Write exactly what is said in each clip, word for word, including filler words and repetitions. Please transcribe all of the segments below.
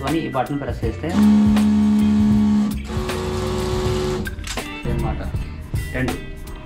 చేసుకొని ఈ button press చేస్తే అన్నమాట రెండు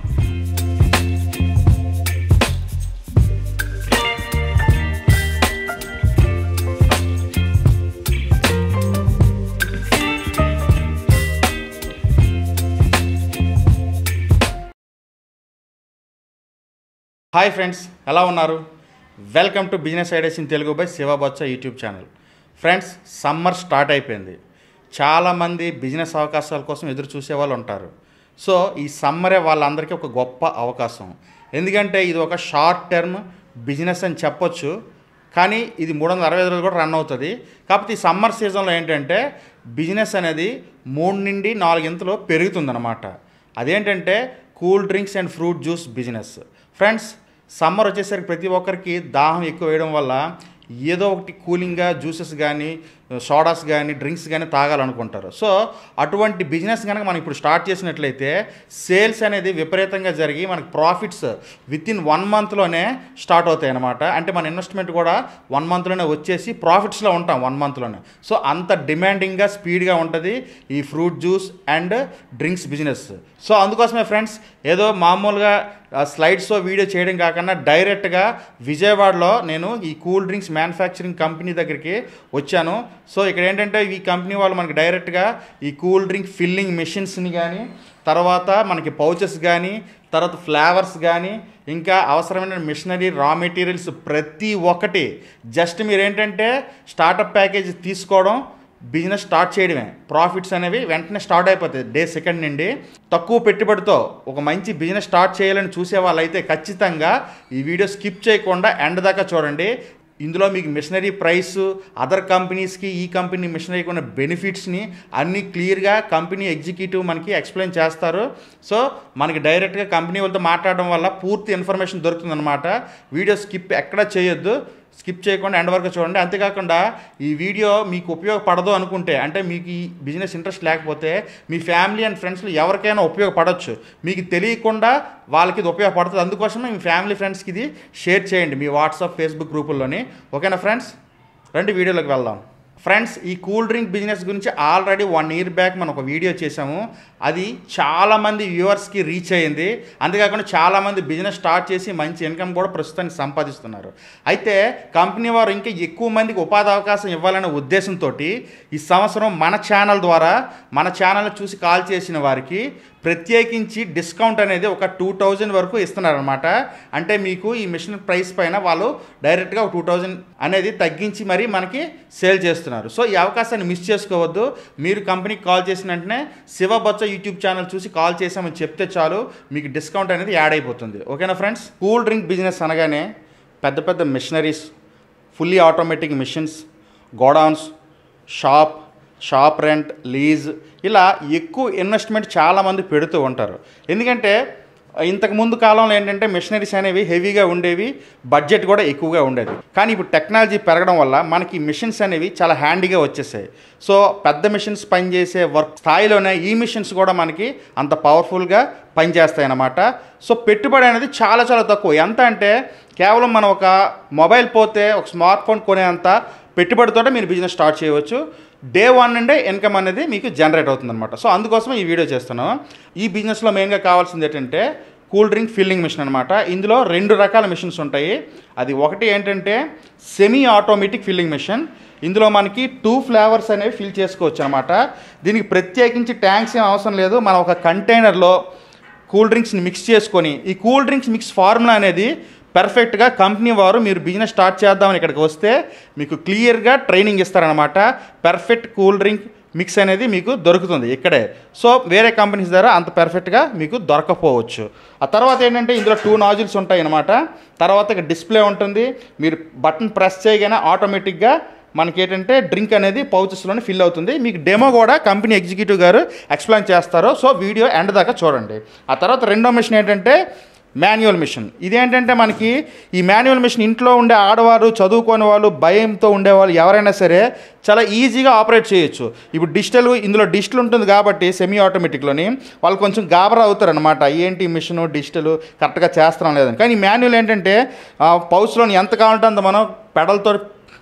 హాయ్ ఫ్రెండ్స్, ఎలా ఉన్నారు? Welcome to business ideas in Telugu by Shiva Bochcha YouTube channel. Friends, summer start అయిపోయింది. చాలామంది బిజినెస్ అవకాశాల కోసం ఎదురు చూసే వాళ్ళు ఉంటారు. సో ఈ సమ్మరే వాళ్ళందరికీ ఒక గొప్ప అవకాశం. ఎందుకంటే ఇది ఒక షార్ట్ టర్మ్ బిజినెస్ అని చెప్పొచ్చు, కానీ ఇది మూడు వందల అరవై ఐదు రోజులు కూడా రన్ అవుతుంది. కాకపోతే ఈ సమ్మర్ సీజన్లో ఏంటంటే బిజినెస్ అనేది మూడు నుండి నాలుగింతలు పెరుగుతుందన్నమాట. అదేంటంటే cool drinks and fruit juice business. Friends, summer వచ్చేసరికి ప్రతి ఒక్కరికి దాహం ఎక్కువ వేయడం వల్ల ఏదో ఒకటి కూలింగ్గా జ్యూసెస్ కానీ సోడాస్ కానీ డ్రింక్స్ కానీ తాగాలనుకుంటారు. సో అటువంటి బిజినెస్ కనుక మనం ఇప్పుడు స్టార్ట్ చేసినట్లయితే సేల్స్ అనేది విపరీతంగా జరిగి మనకి ప్రాఫిట్స్ విత్ ఇన్ వన్ మంత్లోనే స్టార్ట్ అవుతాయి అన్నమాట. అంటే మన ఇన్వెస్ట్మెంట్ కూడా వన్ మంత్లోనే వచ్చేసి ప్రాఫిట్స్లో ఉంటాం వన్ మంత్లోనే. సో అంత డిమాండింగ్గా స్పీడ్గా ఉంటుంది ఈ fruit juice and drinks business. So అందుకోసమే ఫ్రెండ్స్, ఏదో మామూలుగా స్లైడ్స్తో వీడియో చేయడం కాకుండా డైరెక్ట్గా విజయవాడలో నేను ఈ కూల్ డ్రింక్స్ మ్యానుఫ్యాక్చరింగ్ కంపెనీ దగ్గరికి వచ్చాను. సో ఇక్కడ ఏంటంటే ఈ కంపెనీ వాళ్ళు మనకి డైరెక్ట్గా ఈ కూల్ డ్రింక్ ఫిల్లింగ్ మెషిన్స్ని కానీ, తర్వాత మనకి పౌచెస్ కానీ, తర్వాత ఫ్లేవర్స్ కానీ, ఇంకా అవసరమైన మిషనరీ రా మెటీరియల్స్ ప్రతి ఒక్కటి జస్ట్ మీరు ఏంటంటే స్టార్టప్ ప్యాకేజ్ తీసుకోవడం, బిజినెస్ స్టార్ట్ చేయడమే. ప్రాఫిట్స్ అనేవి వెంటనే స్టార్ట్ అయిపోతాయి డే సెకండ్ నుండి. తక్కువ పెట్టుబడితో ఒక మంచి బిజినెస్ స్టార్ట్ చేయాలని చూసే వాళ్ళైతే ఖచ్చితంగా ఈ వీడియో స్కిప్ చేయకుండా ఎండ్ దాకా చూడండి. ఇందులో మీకు మిషనరీ ప్రైస్, అదర్ కంపెనీస్కి ఈ కంపెనీ మిషనరీకి ఉన్న బెనిఫిట్స్ని అన్నీ క్లియర్గా కంపెనీ ఎగ్జిక్యూటివ్ మనకి ఎక్స్ప్లెయిన్ చేస్తారు. సో మనకి డైరెక్ట్గా కంపెనీ వాళ్ళతో మాట్లాడడం వల్ల పూర్తి ఇన్ఫర్మేషన్ దొరుకుతుందన్నమాట. వీడియో స్కిప్ ఎక్కడా చేయొద్దు, స్కిప్ చేయకుండా ఎండ్ వరకు చూడండి. అంతేకాకుండా ఈ వీడియో మీకు ఉపయోగపడదు అనుకుంటే, అంటే మీకు ఈ బిజినెస్ ఇంట్రెస్ట్ లేకపోతే మీ ఫ్యామిలీ అండ్ ఫ్రెండ్స్లో ఎవరికైనా ఉపయోగపడవచ్చు. మీకు తెలియకుండా వాళ్ళకి ఇది ఉపయోగపడుతుంది. అందుకోసమే మీ ఫ్యామిలీ ఫ్రెండ్స్కి ఇది షేర్ చేయండి మీ వాట్సాప్, ఫేస్బుక్ గ్రూపుల్లోని. ఓకేనా ఫ్రెండ్స్, రండి వీడియోలోకి వెళ్దాం. ఫ్రెండ్స్, ఈ కూల్ డ్రింక్ బిజినెస్ గురించి ఆల్రెడీ వన్ ఇయర్ బ్యాక్ మనం ఒక వీడియో చేసాము. అది చాలామంది వ్యూవర్స్కి రీచ్ అయ్యింది. అంతేకాకుండా చాలామంది బిజినెస్ స్టార్ట్ చేసి మంచి ఇన్కమ్ కూడా ప్రస్తుతానికి సంపాదిస్తున్నారు. అయితే కంపెనీ వారు ఇంకా ఎక్కువ మందికి ఉపాధి అవకాశం ఇవ్వాలనే ఉద్దేశంతో ఈ సంవత్సరం మన ఛానల్ ద్వారా మన ఛానల్ చూసి కాల్ చేసిన వారికి ప్రత్యేకించి డిస్కౌంట్ అనేది ఒక టూ థౌజండ్ వరకు ఇస్తున్నారనమాట. అంటే మీకు ఈ మిషన్ ప్రైస్ పైన వాళ్ళు డైరెక్ట్గా ఒక టూ థౌజండ్ అనేది తగ్గించి మరి మనకి సేల్ చేస్తున్నారు. సో ఈ అవకాశాన్ని మిస్ చేసుకోవద్దు. మీరు కంపెనీకి కాల్ చేసిన వెంటనే శివ బొచ్చ యూట్యూబ్ ఛానల్ చూసి కాల్ చేసామని చెప్తే చాలు, మీకు డిస్కౌంట్ అనేది యాడ్ అయిపోతుంది. ఓకేనా ఫ్రెండ్స్, కూల్ డ్రింక్ బిజినెస్ అనగానే పెద్ద పెద్ద machineries, fully automatic machines, godowns, shop shop rent, lease, ఇలా ఎక్కువ ఇన్వెస్ట్మెంట్ చాలామంది పెడుతూ ఉంటారు. ఎందుకంటే ఇంతకుముందు కాలంలో ఏంటంటే మిషనరీస్ అనేవి హెవీగా ఉండేవి, బడ్జెట్ కూడా ఎక్కువగా ఉండేది. కానీ ఇప్పుడు టెక్నాలజీ పెరగడం వల్ల మనకి మిషన్స్ అనేవి చాలా హ్యాండీగా వచ్చేసాయి. సో పెద్ద మిషన్స్ పనిచేసే వర్క్ స్థాయిలోనే ఈ మిషన్స్ కూడా మనకి అంత పవర్ఫుల్గా పనిచేస్తాయి అన్నమాట. సో పెట్టుబడి అనేది చాలా చాలా తక్కువ. ఎంత అంటే కేవలం మనం ఒక మొబైల్ పోతే ఒక స్మార్ట్ ఫోన్ కొనేంత పెట్టుబడితో మీరు బిజినెస్ స్టార్ట్ చేయవచ్చు. డే వన్ నుండే ఇన్కమ్ అనేది మీకు జనరేట్ అవుతుందన్నమాట. సో అందుకోసం ఈ వీడియో చేస్తున్నాం. ఈ బిజినెస్లో మెయిన్గా కావాల్సింది ఏంటంటే కూల్ డ్రింక్ ఫిల్లింగ్ మిషన్ అనమాట. ఇందులో రెండు రకాల మిషన్స్ ఉంటాయి. అది ఒకటి ఏంటంటే సెమీ ఆటోమేటిక్ ఫిల్లింగ్ మిషన్. ఇందులో మనకి టూ ఫ్లేవర్స్ అనేవి ఫిల్ చేసుకోవచ్చు అనమాట. దీనికి ప్రత్యేకించి ట్యాంక్స్ ఏం అవసరం లేదు. మనం ఒక కంటైనర్లో కూల్ డ్రింక్స్ని మిక్స్ చేసుకొని, ఈ కూల్ డ్రింక్స్ మిక్స్ ఫార్ములా అనేది పర్ఫెక్ట్గా కంపెనీ వారు మీరు బిజినెస్ స్టార్ట్ చేద్దామని ఇక్కడికి వస్తే మీకు క్లియర్గా ట్రైనింగ్ ఇస్తారనమాట. పర్ఫెక్ట్ కూల్ డ్రింక్ మిక్స్ అనేది మీకు దొరుకుతుంది ఇక్కడే. సో వేరే కంపెనీస్ ద్వారా అంత పర్ఫెక్ట్గా మీకు దొరకపోవచ్చు. ఆ తర్వాత ఏంటంటే ఇందులో టూ నాజిల్స్ ఉంటాయి అన్నమాట. తర్వాత డిస్ప్లే ఉంటుంది. మీరు బటన్ ప్రెస్ చేయగానే ఆటోమేటిక్గా మనకి ఏంటంటే డ్రింక్ అనేది పౌచెస్లోనే ఫిల్ అవుతుంది. మీకు డెమో కూడా కంపెనీ ఎగ్జిక్యూటివ్ గారు ఎక్స్ప్లెయిన్ చేస్తారు. సో వీడియో ఎండ్ దాకా చూడండి. ఆ తర్వాత రెండో మిషన్ ఏంటంటే మాన్యువల్ మిషన్. ఇదేంటంటే మనకి ఈ మాన్యువల్ మిషన్ ఇంట్లో ఉండే ఆడవారు, చదువుకోని వాళ్ళు, భయంతో ఉండేవాళ్ళు ఎవరైనా సరే చాలా ఈజీగా ఆపరేట్ చేయొచ్చు. ఇప్పుడు డిజిటల్, ఇందులో డిజిటల్ ఉంటుంది కాబట్టి సెమీ ఆటోమేటిక్లోని వాళ్ళు కొంచెం గాబరా అవుతారు అనమాట. ఏంటి మిషను డిజిటల్ కరెక్ట్గా చేస్తాం లేదని. కానీ మాన్యువల్ ఏంటంటే పౌచ్లోని ఎంత కావాలంటే అంత మనం పెడల్తో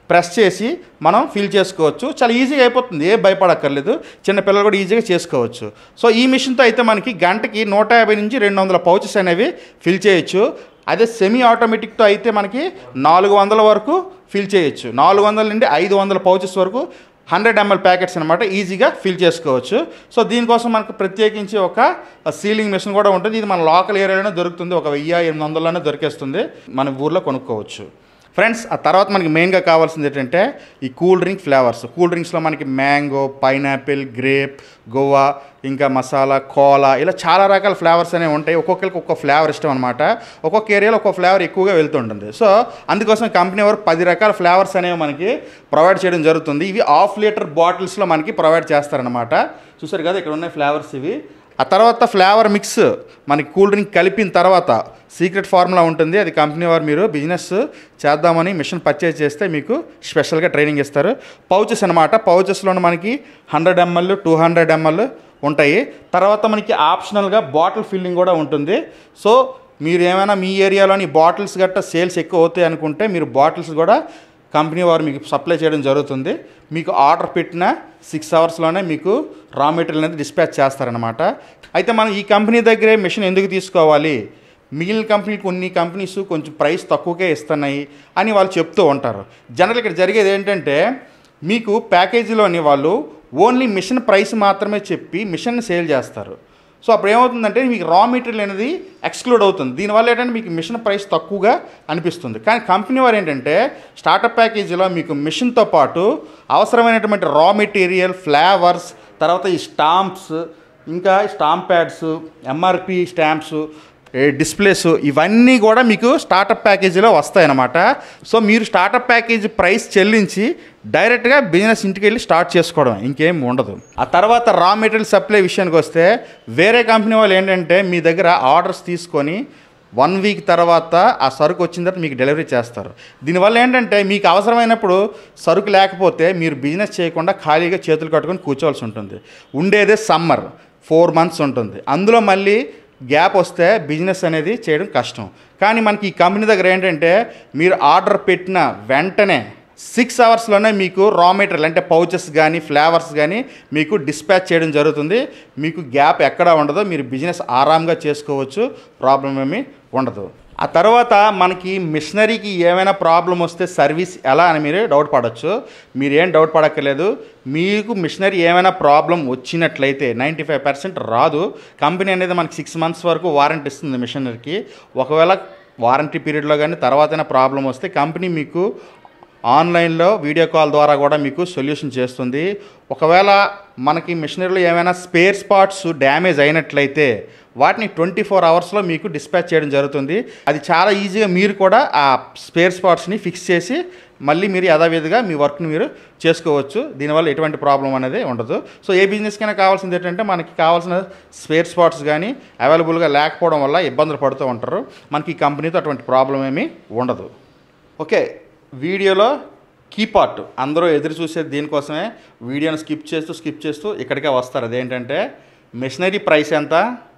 ప్రెస్ చేసి మనం ఫిల్ చేసుకోవచ్చు. చాలా ఈజీగా అయిపోతుంది, ఏ భయపడక్కర్లేదు, చిన్నపిల్లలు కూడా ఈజీగా చేసుకోవచ్చు. సో ఈ మిషన్తో అయితే మనకి గంటకి నూట యాభై నుంచి రెండు వందల పౌచెస్ అనేవి ఫిల్ చేయొచ్చు. అదే సెమీ ఆటోమేటిక్తో అయితే మనకి నాలుగు వందల వరకు ఫిల్ చేయొచ్చు. నాలుగు వందల నుండి ఐదు వందల పౌచెస్ వరకు హండ్రెడ్ ఎంఎల్ ప్యాకెట్స్ అనమాట ఈజీగా ఫిల్ చేసుకోవచ్చు. సో దీనికోసం మనకు ప్రత్యేకించి ఒక సీలింగ్ మిషన్ కూడా ఉంటుంది. ఇది మన లోకల్ ఏరియాలోనే దొరుకుతుంది. ఒక వెయ్యి ఎనిమిది వందలలోనే దొరికేస్తుంది, మన ఊర్లో కొనుక్కోవచ్చు. ఫ్రెండ్స్, ఆ తర్వాత మనకి మెయిన్గా కావాల్సింది ఏంటంటే ఈ కూల్ డ్రింక్ ఫ్లేవర్స్. కూల్ డ్రింక్స్లో మనకి మ్యాంగో, పైనాపిల్, గ్రేప్, గోవా, ఇంకా మసాలా, కోలా, ఇలా చాలా రకాల ఫ్లేవర్స్ అనేవి ఉంటాయి. ఒక్కొక్కరికి ఒక్కొక్క ఫ్లేవర్ ఇష్టం అనమాట. ఒక్కొక్క ఏరియాలో ఒక్కొక్క ఫ్లేవర్ ఎక్కువగా వెళ్తుంటుంది. సో అందుకోసం కంపెనీ వారు పది రకాల ఫ్లేవర్స్ అనేవి మనకి ప్రొవైడ్ చేయడం జరుగుతుంది. ఇవి హాఫ్ లీటర్ బాటిల్స్లో మనకి ప్రొవైడ్ చేస్తారనమాట. చూసారు కదా, ఇక్కడ ఉన్న ఫ్లేవర్స్ ఇవి. ఆ తర్వాత ఫ్లేవర్ మిక్స్ మనకి కూల్ డ్రింక్ కలిపిన తర్వాత సీక్రెట్ ఫార్ములా ఉంటుంది. అది కంపెనీ వారు మీరు బిజినెస్ చేద్దామని మిషన్ పర్చేజ్ చేస్తే మీకు స్పెషల్గా ట్రైనింగ్ ఇస్తారు. పౌచెస్ అనమాట. పౌచెస్లోనే మనకి hundred ML, two hundred ML ఉంటాయి. తర్వాత మనకి ఆప్షనల్గా బాటిల్ ఫిల్లింగ్ కూడా ఉంటుంది. సో మీరు ఏమైనా మీ ఏరియాలోని బాటిల్స్ గట్రా సేల్స్ ఎక్కువ అవుతాయి అనుకుంటే మీరు బాటిల్స్ కూడా కంపెనీ వారు మీకు సప్లై చేయడం జరుగుతుంది. మీకు ఆర్డర్ పెట్టిన సిక్స్ అవర్స్లోనే మీకు రా మెటీరియల్ అనేది డిస్పాచ్ చేస్తారనమాట. అయితే మనం ఈ కంపెనీ దగ్గరే మిషన్ ఎందుకు తీసుకోవాలి, మిగిలిన కంపెనీ కొన్ని కంపెనీస్ కొంచెం ప్రైస్ తక్కువకే ఇస్తున్నాయి అని వాళ్ళు చెప్తూ ఉంటారు. జనరల్ ఇక్కడ జరిగేది ఏంటంటే మీకు ప్యాకేజీలోని వాళ్ళు ఓన్లీ మిషన్ ప్రైస్ మాత్రమే చెప్పి మిషన్ని సేల్ చేస్తారు. సో అప్పుడు ఏమవుతుందంటే మీకు రా మెటీరియల్ అనేది ఎక్స్క్లూడ్ అవుతుంది. దీనివల్ల ఏంటంటే మీకు మిషన్ ప్రైస్ తక్కువగా అనిపిస్తుంది. కానీ కంపెనీ వారు ఏంటంటే స్టార్టప్ ప్యాకేజీలో మీకు మిషన్తో పాటు అవసరమైనటువంటి రా మెటీరియల్, ఫ్లేవర్స్, తర్వాత ఈ స్టాంప్స్, ఇంకా stamp pads, MRP stamps, displays, ఇవన్నీ కూడా మీకు స్టార్టప్ ప్యాకేజీలో వస్తాయన్నమాట. సో మీరు స్టార్టప్ ప్యాకేజీ ప్రైస్ చెల్లించి డైరెక్ట్గా బిజినెస్ ఇంటికి వెళ్ళి స్టార్ట్ చేసుకోవడం, ఇంకేం ఉండదు. ఆ తర్వాత రా మెటీరియల్ సప్లై విషయానికి వస్తే వేరే కంపెనీ వాళ్ళు ఏంటంటే మీ దగ్గర ఆర్డర్స్ తీసుకొని వన్ వీక్ తర్వాత ఆ సరుకు వచ్చిన తర్వాత మీకు డెలివరీ చేస్తారు. దీనివల్ల ఏంటంటే మీకు అవసరమైనప్పుడు సరుకు లేకపోతే మీరు బిజినెస్ చేయకుండా ఖాళీగా చేతులు కట్టుకొని కూర్చోవాల్సి ఉంటుంది. ఉండేదే సమ్మర్, ఫోర్ మంత్స్ ఉంటుంది. అందులో మళ్ళీ గ్యాప్ వస్తే బిజినెస్ అనేది చేయడం కష్టం. కానీ మనకి ఈ కంపెనీ దగ్గర ఏంటంటే మీరు ఆర్డర్ పెట్టిన వెంటనే సిక్స్ అవర్స్లోనే మీకు రా మెటీరియల్ అంటే పౌచెస్ కానీ ఫ్లేవర్స్ కానీ మీకు డిస్పాచ్ చేయడం జరుగుతుంది. మీకు గ్యాప్ ఎక్కడా ఉండదు, మీరు బిజినెస్ ఆరాంగా చేసుకోవచ్చు, ప్రాబ్లం ఏమీ ఉండదు. ఆ తర్వాత మనకి మిషనరీకి ఏమైనా ప్రాబ్లం వస్తే సర్వీస్ ఎలా అని మీరు డౌట్ పడవచ్చు. మీరు ఏం డౌట్ పడక్కర్లేదు. మీకు మిషనరీ ఏమైనా ప్రాబ్లం వచ్చినట్లయితే నైంటీ ఫైవ్ పర్సెంట్ రాదు. కంపెనీ అనేది మనకి సిక్స్ మంత్స్ వరకు వారంటీ ఇస్తుంది మిషనరీకి. ఒకవేళ వారంటీ పీరియడ్లో కానీ తర్వాతైనా ప్రాబ్లం వస్తే కంపెనీ మీకు ఆన్లైన్లో వీడియో కాల్ ద్వారా కూడా మీకు సొల్యూషన్ చేస్తుంది. ఒకవేళ మనకి మిషనరీలో ఏమైనా స్పేర్ పార్ట్స్ డ్యామేజ్ అయినట్లయితే వాటిని ట్వంటీ ఫోర్ అవర్స్లో మీకు డిస్పాచ్ చేయడం జరుగుతుంది. అది చాలా ఈజీగా మీరు కూడా ఆ స్పేర్ పార్ట్స్ని ఫిక్స్ చేసి మళ్ళీ మీరు యథావిధిగా మీ వర్క్ని మీరు చేసుకోవచ్చు. దీనివల్ల ఎటువంటి ప్రాబ్లం అనేది ఉండదు. సో ఏ బిజినెస్కైనా కావాల్సింది ఏంటంటే మనకి కావాల్సిన స్పేర్ పార్ట్స్ కానీ అవైలబుల్గా లేకపోవడం వల్ల ఇబ్బందులు పడుతూ ఉంటారు. మనకి ఈ కంపెనీతో అటువంటి ప్రాబ్లం ఏమీ ఉండదు. ఓకే, వీడియోలో కీ పార్ట్ అందరూ ఎదురు చూసేది దీనికోసమే. వీడియోని స్కిప్ చేస్తూ స్కిప్ చేస్తూ ఇక్కడికే వస్తారు. అదేంటంటే మిషనరీ ప్రైస్ ఎంత,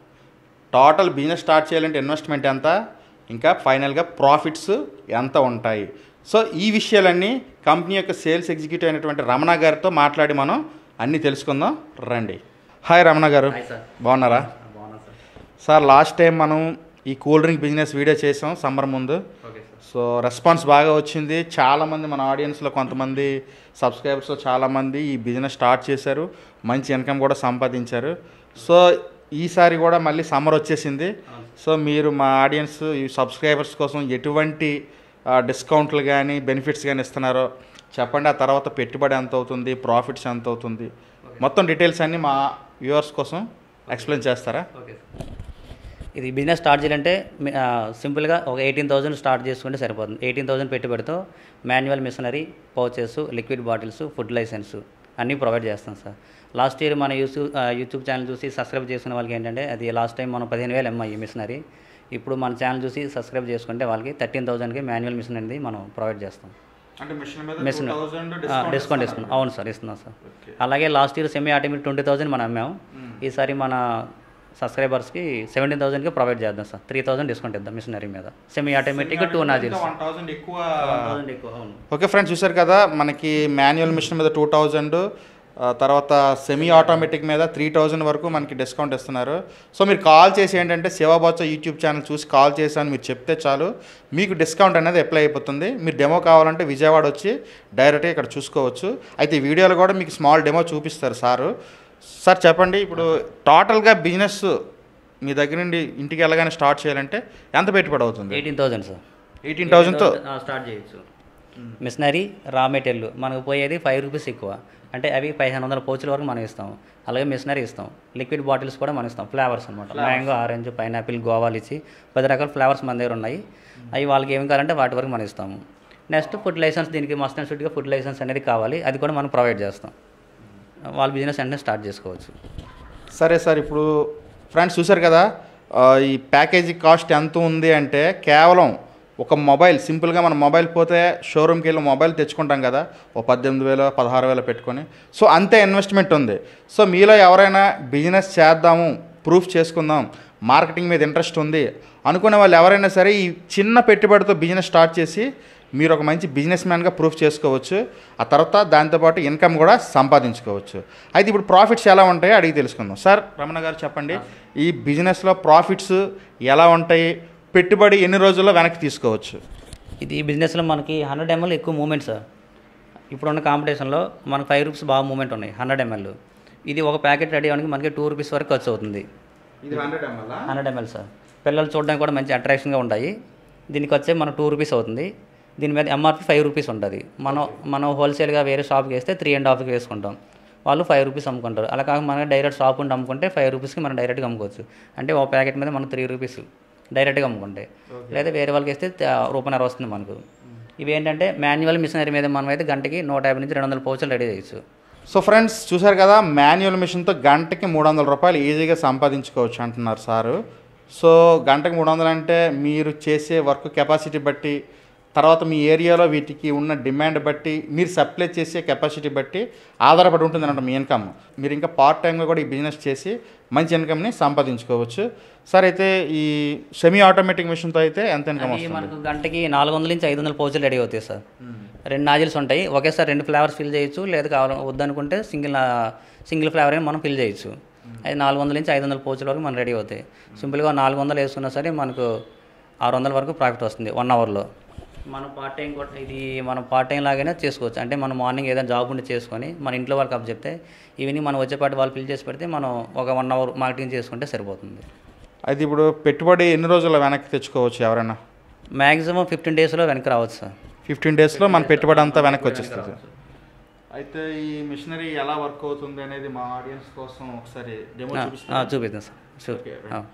టోటల్ బిజినెస్ స్టార్ట్ చేయాలంటే ఇన్వెస్ట్మెంట్ ఎంత, ఇంకా ఫైనల్గా ప్రాఫిట్స్ ఎంత ఉంటాయి. సో ఈ విషయాలన్నీ కంపెనీ యొక్క సేల్స్ ఎగ్జిక్యూటివ్ అయినటువంటి రమణ గారితో మాట్లాడి మనం అన్నీ తెలుసుకుందాం రండి. హాయ్ రమణ గారు, బాగున్నారా? సార్, లాస్ట్ టైం మనం ఈ కూల్ డ్రింక్ బిజినెస్ వీడియో చేసాం సమ్మర్ ముందు. సో రెస్పాన్స్ బాగా వచ్చింది. చాలామంది మన ఆడియన్స్లో కొంతమంది సబ్స్క్రైబర్స్లో చాలామంది ఈ బిజినెస్ స్టార్ట్ చేశారు, మంచి ఇన్కమ్ కూడా సంపాదించారు. సో ఈసారి కూడా మళ్ళీ సమ్మర్ వచ్చేసింది. సో మీరు మా ఆడియన్స్ ఈ సబ్స్క్రైబర్స్ కోసం ఎటువంటి డిస్కౌంట్లు కానీ బెనిఫిట్స్ కానీ ఇస్తున్నారో చెప్పండి. ఆ తర్వాత పెట్టుబడి ఎంత అవుతుంది, ప్రాఫిట్స్ ఎంత అవుతుంది, మొత్తం డీటెయిల్స్ అన్నీ మా వ్యూవర్స్ కోసం ఎక్స్ప్లెయిన్ చేస్తారా? ఓకే. ఇది బిజినెస్ స్టార్ట్ చేయాలంటే సింపుల్గా ఒక ఎయిటీన్ థౌసండ్ స్టార్ట్ చేసుకుంటే సరిపోతుంది. ఎయిటీన్ థౌసండ్ పెట్టుబడితో manual machinery, pouches, liquid bottles, food license అన్నీ ప్రొవైడ్ చేస్తాం సార్. లాస్ట్ ఇయర్ మన యూట్యూబ్ యూట్యూబ్ ఛానల్ చూసి సబ్స్క్రైబ్ చేసుకునే వాళ్ళకి ఏంటంటే అది లాస్ట్ టైం మనం పదిహేను వేలు ఎంఐ మిషనరీ. ఇప్పుడు మన ఛానల్ చూసి సబ్స్క్రైబ్ చేసుకుంటే వాళ్ళకి థర్టీన్ థౌసండ్కి మాన్యువల్ మిషన్ అనేది మనం ప్రొవైడ్ చేస్తాం. మిషన్ డిస్కౌంట్ ఇస్తున్నాం. అవును సార్, ఇస్తున్నాం సార్. అలాగే last year semi automatic twenty thousand మనం అమ్మాము. ఈసారి మన సబ్స్క్రైబర్స్కి సెవెంటీన్ థౌసండ్కి ప్రొవైడ్ చేద్దాం సార్. త్రీ థౌసండ్ డిస్కౌంట్ ఇద్దాం మిషనరీ మీద. Semi automatic two nozzles one thousand ఎక్కువ. ఎక్కువ అవును. ఓకే ఫ్రెండ్స్, చూసారు కదా, మనకి మాన్యువల్ మిషన్ మీద టూ థౌజండ్ తర్వాత సెమీ ఆటోమేటిక్ మీద త్రీ థౌజండ్ వరకు మనకి డిస్కౌంట్ ఇస్తున్నారు. సో మీరు కాల్ చేసి ఏంటంటే శివ బొత్స యూట్యూబ్ ఛానల్ చూసి కాల్ చేశాను మీరు చెప్తే చాలు, మీకు డిస్కౌంట్ అనేది అప్లై అయిపోతుంది. మీరు డెమో కావాలంటే విజయవాడ వచ్చి డైరెక్ట్గా ఇక్కడ చూసుకోవచ్చు. అయితే ఈ వీడియోలో కూడా మీకు స్మాల్ డెమో చూపిస్తారు సారు. సార్ చెప్పండి, ఇప్పుడు టోటల్గా బిజినెస్ మీ దగ్గర నుండి ఇంటికి వెళ్ళగానే స్టార్ట్ చేయాలంటే ఎంత పెట్టుబడి అవుతుంది? Eighteen thousand sir. ఎయిటీన్ థౌసండ్తో స్టార్ట్ చేయొచ్చు. మిషనరీ, రా మెటీరియల్ మనకు పోయేది ఫైవ్ రూపీస్ ఎక్కువ, అంటే అవి పదిహేను వందల పౌచుల వరకు మనం ఇస్తాం. అలాగే మిషనరీ ఇస్తాం. లిక్విడ్ బాటిల్స్ కూడా మనం ఇస్తాం. ఫ్లేవర్స్ అనమాట, మ్యాంగో, ఆరెంజ్, పైనాపిల్, గోవాలు ఇచ్చి పది రకాల ఫ్లేవర్స్ మన దగ్గర ఉన్నాయి. అవి వాళ్ళకి ఏమి కావాలంటే వాటి వరకు మనం ఇస్తాము. నెక్స్ట్ ఫుడ్ లైసెన్స్, దీనికి మస్ట్ అండ్ షుడ్గా ఫుడ్ లైసెన్స్ అనేది కావాలి, అది కూడా మనం ప్రొవైడ్ చేస్తాం. వాళ్ళ బిజినెస్ అంటే స్టార్ట్ చేసుకోవచ్చు. సరే సార్, ఇప్పుడు ఫ్రెండ్స్ చూసారు కదా, ఈ ప్యాకేజీ కాస్ట్ ఎంత ఉంది అంటే కేవలం ఒక మొబైల్, సింపుల్గా మన మొబైల్ పోతే షోరూమ్కి వెళ్ళి మొబైల్ తెచ్చుకుంటాం కదా, ఓ పద్దెనిమిది వేలు పదహారు వేలు పెట్టుకొని, సో అంతే ఇన్వెస్ట్మెంట్ ఉంది. సో మీలో ఎవరైనా బిజినెస్ చేద్దాము, ప్రూఫ్ చేసుకుందాం, మార్కెటింగ్ మీద ఇంట్రెస్ట్ ఉంది అనుకునే వాళ్ళు ఎవరైనా సరే ఈ చిన్న పెట్టుబడితో బిజినెస్ స్టార్ట్ చేసి మీరు ఒక మంచి బిజినెస్ మ్యాన్గా ప్రూఫ్ చేసుకోవచ్చు. ఆ తర్వాత దాంతోపాటు ఇన్కమ్ కూడా సంపాదించుకోవచ్చు. అయితే ఇప్పుడు ప్రాఫిట్స్ ఎలా ఉంటాయో అడిగి తెలుసుకుందాం. సార్ రమణ గారు చెప్పండి, ఈ బిజినెస్లో ప్రాఫిట్స్ ఎలా ఉంటాయి, పెట్టుబడి ఎన్ని రోజుల్లో వెనక్కి తీసుకోవచ్చు? ఇది బిజినెస్లో మనకి హండ్రెడ్ ఎంఎల్ ఎక్కువ మూమెంట్ సార్. ఇప్పుడున్న కాంపిటీషన్లో మనకు ఫైవ్ రూపీస్ బాగా మూమెంట్ ఉన్నాయి. హండ్రెడ్ ఎంఎల్ ఇది ఒక ప్యాకెట్ రెడీ అవ్వడానికి మనకి టూ రూపీస్ వరకు ఖర్చు అవుతుంది. ఇది hundred ML hundred ML sir. పిల్లలు చూడడానికి కూడా మంచి అట్రాక్షన్గా ఉంటాయి. దీనికి వచ్చే మన టూ రూపీస్ అవుతుంది. దీని మీద ఎంఆర్పి ఫైవ్ రూపీస్ ఉంటుంది. మనం మనం హోల్సేల్గా వేరే షాప్కి వేస్తే త్రీ అండ్ హాఫ్కి వేసుకుంటాం, వాళ్ళు ఫైవ్ రూపీస్ అమ్ముకుంటారు. అలా కాక మనం డైరెక్ట్ షాప్ ఉండి అమ్ముకుంటే ఫైవ్ రూపీస్కి మనం డైరెక్ట్గా అమ్ముకోవచ్చు. అంటే ఒక ప్యాకెట్ మీద మనం త్రీ రూపీస్ డైరెక్ట్గా అమ్ముకుంటే, లేదా వేరే వాళ్ళకి వేస్తే రూపాయన్నర వస్తుంది మనకు. ఇవి ఏంటంటే మాన్యువల్ మిషనరీ మీద మనం అయితే గంటకి నూట యాభై నుంచి రెండు వందల పౌచులు రెడీ చేయొచ్చు. సో ఫ్రెండ్స్ చూసారు కదా, మాన్యువల్ మిషన్తో గంటకి మూడు వందల రూపాయలు ఈజీగా సంపాదించుకోవచ్చు అంటున్నారు సారు. సో గంటకి మూడు వందలు అంటే మీరు చేసే వర్క్ కెపాసిటీ బట్టి, తర్వాత మీ ఏరియాలో వీటికి ఉన్న డిమాండ్ బట్టి, మీరు సప్లై చేసే కెపాసిటీ బట్టి ఆధారపడి ఉంటుంది అన్నమాట మీ ఇన్కమ్. మీరు ఇంకా పార్ట్ టైంగా కూడా ఈ బిజినెస్ చేసి మంచి ఇన్కమ్ని సంపాదించుకోవచ్చు. సార్ అయితే ఈ సెమీ ఆటోమేటిక్ మిషన్తో అయితే ఎంత ఇన్కమ్ వస్తుంది? మనకు గంటకి నాలుగు వందల నుంచి ఐదు వందల పౌచులు రెడీ అవుతాయి సార్. రెండు నాజిల్స్ ఉంటాయి, ఒకేసారి రెండు ఫ్లేవర్స్ ఫిల్ చేయొచ్చు, లేదా కావాలి వద్దనుకుంటే సింగిల్ సింగిల్ ఫ్లేవర్ అయినా మనం ఫిల్ చేయొచ్చు. అది నాలుగు వందల నుంచి ఐదు వందల పౌచుల వరకు మనం రెడీ అవుతాయి. సింపుల్గా నాలుగు వందలు వేసుకున్నా సరే మనకు ఆరు వందల వరకు ప్రాఫిట్ వస్తుంది వన్ అవర్లో. మనం పార్ట్ టైం కూడా ఇది మనం పార్ట్ టైం లాగానే చేసుకోవచ్చు. అంటే మనం మార్నింగ్ ఏదైనా జాబ్ ఉండి చేసుకొని మన ఇంట్లో వాళ్ళకి అప్ చెప్తే ఈవినింగ్ మనం వచ్చేపాటి వాళ్ళు ఫిల్ చేసి పెడితే మనం ఒక వన్ అవర్ మార్కెటింగ్ చేసుకుంటే సరిపోతుంది. అయితే ఇప్పుడు పెట్టుబడి ఎన్ని రోజుల్లో వెనక్కి తెచ్చుకోవచ్చు ఎవరైనా? మ్యాక్సిమం ఫిఫ్టీన్ డేస్లో వెనక్కి రావచ్చు సార్. ఫిఫ్టీన్ డేస్లో మన పెట్టుబడి అంతా వెనక్కి వచ్చేస్తుంది. అయితే ఈ మిషనరీ ఎలా వర్క్ అవుతుంది అనేది మా ఆడియన్స్ కోసం ఒకసారి డెమో చూపిద్దాం సార్. షూర్.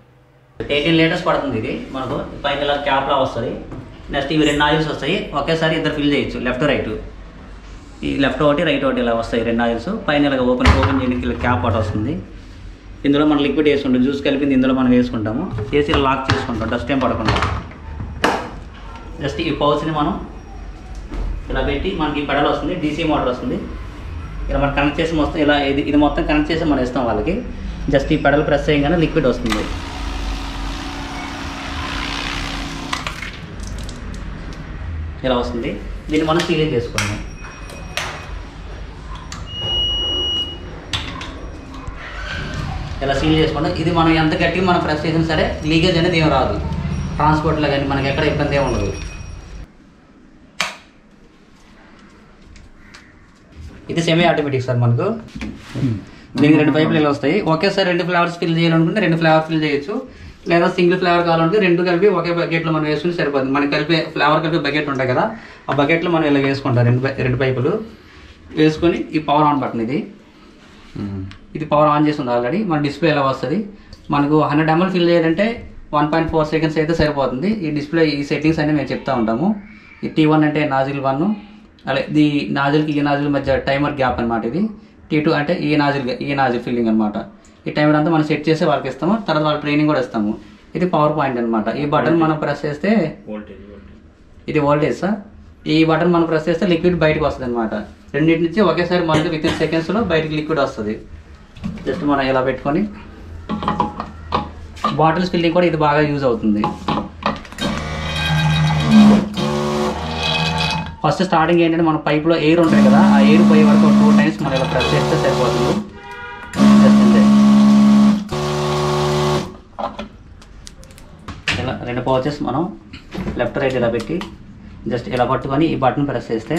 ఎయిటీన్ లీటర్స్ పడుతుంది ఇది మనకు. పైన ఇలా క్యాప్లా వస్తుంది. నెక్స్ట్ ఇవి రెండు నాజిల్స్ వస్తాయి, ఒకేసారి ఇద్దరు ఫిల్ చేయొచ్చు, లెఫ్ట్ రైట్. ఈ లెఫ్ట్ ఒకటి రైట్ ఒకటి ఇలా వస్తాయి రెండు నాజిల్స్. పైన ఇలా ఓపెన్ ఓపెన్ చేయడానికి ఇలా క్యాప్ ఒకటి వస్తుంది. ఇందులో మనం లిక్విడ్ వేసుకుంటాం, జ్యూస్ కలిపింది ఇందులో మనం వేసుకుంటాము. వేసి ఇలా లాక్ చేసుకుంటాం డస్ట్ ఏం పడకుండా. జస్ట్ ఈ పౌచ్ని మనం ఇలా పెట్టి మనకి పెడల్ వస్తుంది, డీసీ మోటార్ వస్తుంది. ఇలా మనం కనెక్ట్ చేసి మొత్తం ఇలా ఇది ఇది మొత్తం కనెక్ట్ చేసి మనం ఇస్తాం వాళ్ళకి. జస్ట్ ఈ పెడల్ ప్రెస్ చేయగానే లిక్విడ్ వస్తుంది. ఇలా వస్తుంది. దీన్ని మనం సీలింగ్ చేసుకుందాం. ఇలా సీల్ చేసుకుంటాం. ఇది మనం ఎంత గట్టిగా మనం ప్రెస్ చేసినా సరే లీకేజ్ అనేది ఏం రాదు. ట్రాన్స్పోర్ట్లో కానీ మనకి ఎక్కడ ఇబ్బంది ఏమి ఉండదు. ఇది సెమీ ఆటోమేటిక్ సార్ మనకు. దీనికి రెండు పైపులు ఇలా వస్తాయి. ఒకేసారి రెండు ఫ్లేవర్స్ ఫిల్ చేయాలనుకుంటే రెండు ఫ్లేవర్ ఫిల్ చేయొచ్చు, లేదా సింగిల్ ఫ్లేవర్ కావాలంటే రెండు కలిపి ఒకే బకెట్లో మనం వేసుకుని సరిపోతుంది. మనకి కలిపే ఫ్లేవర్ కలిపి బకెట్ ఉంటాయి కదా, ఆ బకెట్లో మనం ఇలా వేసుకుంటాం. రెండు రెండు పైపులు వేసుకొని ఈ పవర్ ఆన్ బటన్ ఇది ఇది పవర్ ఆన్ చేస్తుంది ఆల్రెడీ. మన డిస్ప్లే ఎలా వస్తుంది మనకు హండ్రెడ్ ఎంఎల్ ఫిల్ చేయాలంటే వన్ పాయింట్ ఫోర్ సెకండ్స్ అయితే సరిపోతుంది. ఈ డిస్ప్లే ఈ సెట్టింగ్స్ అన్నీ మేము చెప్తా ఉంటాము. ఈ టీ వన్ అంటే నాజిల్ వన్, అలా ఈ నాజిల్కి ఈ నాజిల్ మధ్య టైమర్ గ్యాప్ అనమాట. ఇది టీ టూ అంటే ఈ నాజిల్ ఈ నాజిల్ ఫిల్లింగ్ అనమాట. ఈ టైమర్ అంతా మనం సెట్ చేసి వాళ్ళకి ఇస్తాము. తర్వాత వాళ్ళ ట్రైనింగ్ కూడా ఇస్తాము. ఇది పవర్ పాయింట్ అనమాట. ఈ బటన్ మనం ప్రెస్ చేస్తే ఇది వోల్టేజ్ సార్. ఈ బటన్ మనం ప్రెస్ చేస్తే లిక్విడ్ బయటకు వస్తుంది అనమాట. రెండింటి నుంచి ఒకేసారి మనకి విత్ ఇన్ సెకండ్స్లో బయటకి లిక్విడ్ వస్తుంది. జస్ట్ మనం ఇలా పెట్టుకొని బాటిల్స్ ఫిల్లింగ్ కూడా ఇది బాగా యూజ్ అవుతుంది. ఫస్ట్ స్టార్టింగ్ ఏంటంటే మన పైప్లో ఎయిర్ ఉంటుంది కదా, ఆ ఎయిర్ పోయే వరకు టూ టైమ్స్ మనం ఇలా ప్రెస్ చేస్తే సరిపోతుంది. జస్ట్ అంతే. ఇలా రెండు పౌచెస్ మనం లెఫ్ట్ రైట్ ఇలా పెట్టి జస్ట్ ఇలా పట్టుకొని ఈ బటన్ ప్రెస్ చేస్తే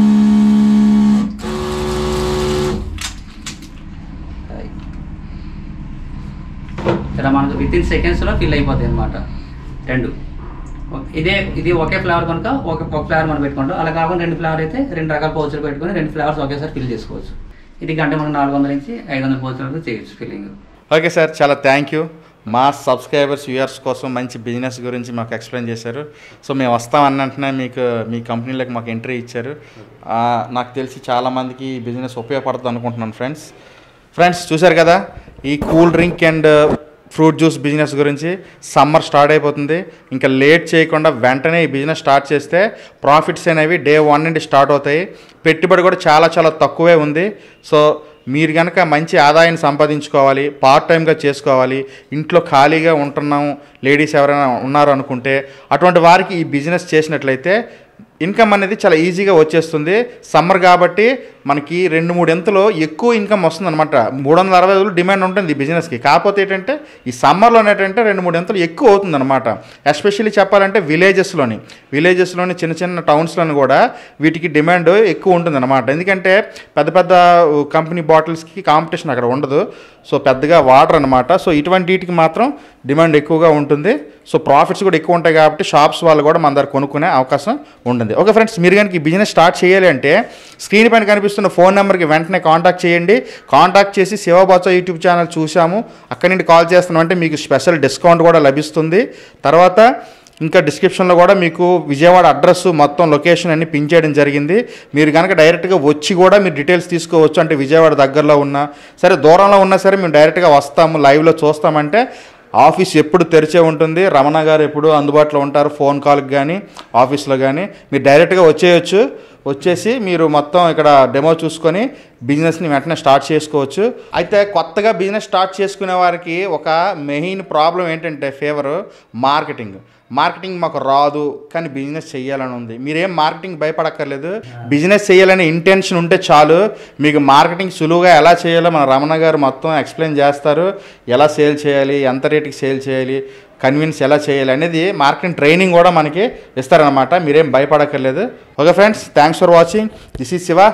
ఇలా మనకు విత్ ఇన్ సెకండ్స్లో ఫిల్ అయిపోతాయి అన్నమాట రెండు. ఇదే ఇది ఒకే ఫ్లేవర్ కనుక ఒక ఒక ఫ్లేవర్ మనం పెట్టుకుంటాం, అలా కాకుండా రెండు ఫ్లేవర్ అయితే రెండు రకాల పౌచులు పెట్టుకొని రెండు ఫ్లేవర్స్ ఒకేసారి ఫిల్ చేసుకోవచ్చు. ఇది గంట మనం నాలుగు వందల నుంచి ఐదు వందల పౌచుల వరకు చేయొచ్చు ఫిల్లింగ్. ఓకే సార్, చాలా థ్యాంక్ యూ. మా సబ్స్క్రైబర్స్ వ్యూయర్స్ కోసం మంచి బిజినెస్ గురించి మాకు ఎక్స్ప్లెయిన్ చేశారు. సో మేము వస్తాం అన్నంటనే మీకు మీ కంపెనీలోకి మాకు ఎంట్రీ ఇచ్చారు. నాకు తెలిసి చాలామందికి ఈ బిజినెస్ ఉపయోగపడుతుంది అనుకుంటున్నాను ఫ్రెండ్స్. ఫ్రెండ్స్ చూశారు కదా ఈ cool drink and fruit juice business గురించి. సమ్మర్ స్టార్ట్ అయిపోతుంది, ఇంకా లేట్ చేయకుండా వెంటనే ఈ బిజినెస్ స్టార్ట్ చేస్తే ప్రాఫిట్స్ అనేవి డే వన్ నుండి స్టార్ట్ అవుతాయి. పెట్టుబడి కూడా చాలా చాలా తక్కువే ఉంది. సో మీరు కనుక మంచి ఆదాయాన్ని సంపాదించుకోవాలి, పార్ట్ టైంగా చేసుకోవాలి, ఇంట్లో ఖాళీగా ఉంటున్నాము లేడీస్ ఎవరైనా ఉన్నారు అనుకుంటే అటువంటి వారికి ఈ బిజినెస్ చేసినట్లయితే ఇన్కమ్ అనేది చాలా ఈజీగా వచ్చేస్తుంది. సమ్మర్ కాబట్టి మనకి రెండు మూడు ఎంతలో ఎక్కువ ఇన్కమ్ వస్తుంది అనమాట. మూడు వందల అరవై రోజులు డిమాండ్ ఉంటుంది ఈ బిజినెస్కి. కాకపోతే ఏంటంటే ఈ సమ్మర్లో ఏంటంటే రెండు మూడు ఎంతలు ఎక్కువ అవుతుంది అనమాట. ఎస్పెషల్లీ చెప్పాలంటే విలేజెస్లోని విలేజెస్లోని చిన్న చిన్న టౌన్స్లోని కూడా వీటికి డిమాండ్ ఎక్కువ ఉంటుంది అనమాట. ఎందుకంటే పెద్ద పెద్ద కంపెనీ బాటిల్స్కి కాంపిటీషన్ అక్కడ ఉండదు. సో పెద్దగా వాటర్ అనమాట. సో ఇటువంటి వీటికి మాత్రం డిమాండ్ ఎక్కువగా ఉంటుంది. సో ప్రాఫిట్స్ కూడా ఎక్కువ ఉంటాయి కాబట్టి షాప్స్ వాళ్ళు కూడా మన దగ్గర కొనుక్కునే అవకాశం ఉంటుంది. ఓకే ఫ్రెండ్స్, మీరు కనుక ఈ బిజినెస్ స్టార్ట్ చేయాలి అంటే స్క్రీన్ పైన కనిపిస్తున్న ఫోన్ నెంబర్కి వెంటనే కాంటాక్ట్ చేయండి. కాంటాక్ట్ చేసి శివ బొత్స యూట్యూబ్ ఛానల్ చూసాము అక్కడి నుండి కాల్ చేస్తున్నామంటే మీకు స్పెషల్ డిస్కౌంట్ కూడా లభిస్తుంది. తర్వాత ఇంకా డిస్క్రిప్షన్లో కూడా మీకు విజయవాడ అడ్రస్ మొత్తం లొకేషన్ అన్ని పిన్ చేయడం జరిగింది. మీరు కనుక డైరెక్ట్గా వచ్చి కూడా మీరు డీటెయిల్స్ తీసుకోవచ్చు. అంటే విజయవాడ దగ్గరలో ఉన్నా సరే, దూరంలో ఉన్నా సరే మేము డైరెక్ట్గా వస్తాము, లైవ్లో చూస్తామంటే ఆఫీస్ ఎప్పుడు తెరిచే ఉంటుంది. రమణ గారు ఎప్పుడు అందుబాటులో ఉంటారు, ఫోన్ కాల్కి కానీ ఆఫీస్లో కానీ. మీరు డైరెక్ట్గా వచ్చేయచ్చు. వచ్చేసి మీరు మొత్తం ఇక్కడ డెమో చూసుకొని బిజినెస్ని వెంటనే స్టార్ట్ చేసుకోవచ్చు. అయితే కొత్తగా బిజినెస్ స్టార్ట్ చేసుకునే వారికి ఒక మెయిన్ ప్రాబ్లం ఏంటంటే ఫేవర్ మార్కెటింగ్. మార్కెటింగ్ మాకు రాదు కానీ బిజినెస్ చేయాలని ఉంది. మీరేం మార్కెటింగ్ భయపడక్కర్లేదు. బిజినెస్ చేయాలనే ఇంటెన్షన్ ఉంటే చాలు. మీకు మార్కెటింగ్ సులువుగా ఎలా చేయాలో మన రమణ గారు మొత్తం ఎక్స్ప్లెయిన్ చేస్తారు. ఎలా సేల్ చేయాలి, ఎంత రేటుకి సేల్ చేయాలి, కన్విన్స్ ఎలా చేయాలి అనేది మార్కెటింగ్ ట్రైనింగ్ కూడా మనకి ఇస్తారనమాట. మీరేం భయపడక్కర్లేదు. Okay friends, thanks for watching. This is Shiva.